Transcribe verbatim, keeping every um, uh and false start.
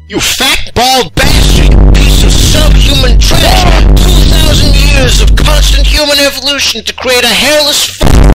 You fat, bald bastard! You piece of subhuman trash! Two thousand years of constant human evolution to create a hairless